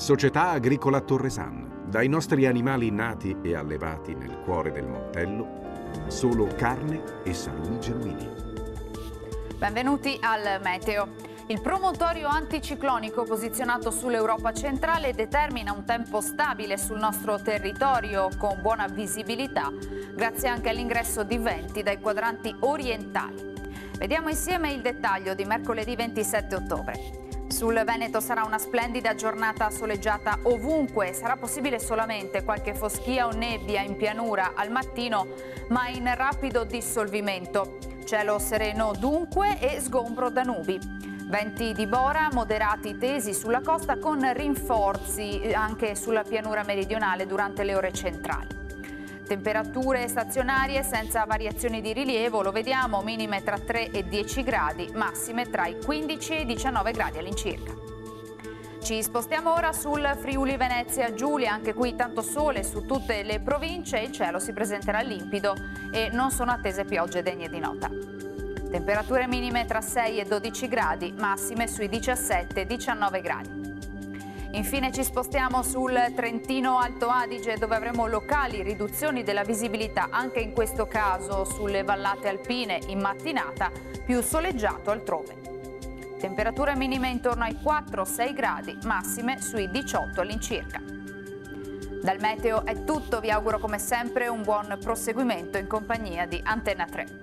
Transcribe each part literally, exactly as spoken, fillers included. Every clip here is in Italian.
Società Agricola Torresan. Dai nostri animali nati e allevati nel cuore del Montello, solo carne e salumi genuini. Benvenuti al Meteo. Il promontorio anticiclonico posizionato sull'Europa centrale determina un tempo stabile sul nostro territorio con buona visibilità, grazie anche all'ingresso di venti dai quadranti orientali. Vediamo insieme il dettaglio di mercoledì ventisette ottobre. Sul Veneto sarà una splendida giornata soleggiata ovunque, sarà possibile solamente qualche foschia o nebbia in pianura al mattino, ma in rapido dissolvimento. Cielo sereno dunque e sgombro da nubi. Venti di bora moderati tesi sulla costa con rinforzi anche sulla pianura meridionale durante le ore centrali. Temperature stazionarie senza variazioni di rilievo, lo vediamo, minime tra tre e dieci gradi, massime tra i quindici e i diciannove gradi all'incirca. Ci spostiamo ora sul Friuli Venezia Giulia, anche qui tanto sole su tutte le province, il cielo si presenterà limpido e non sono attese piogge degne di nota. Temperature minime tra sei e dodici gradi, massime sui diciassette e diciannove gradi. Infine ci spostiamo sul Trentino Alto Adige, dove avremo locali riduzioni della visibilità, anche in questo caso sulle vallate alpine in mattinata, più soleggiato altrove. Temperature minime intorno ai quattro sei gradi, massime sui diciotto all'incirca. Dal meteo è tutto, vi auguro come sempre un buon proseguimento in compagnia di Antenna tre.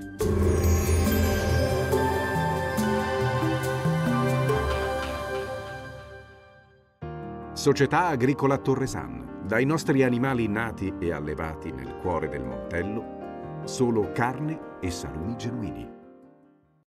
Società Agricola Torresan. Dai nostri animali nati e allevati nel cuore del Montello, solo carne e salumi genuini.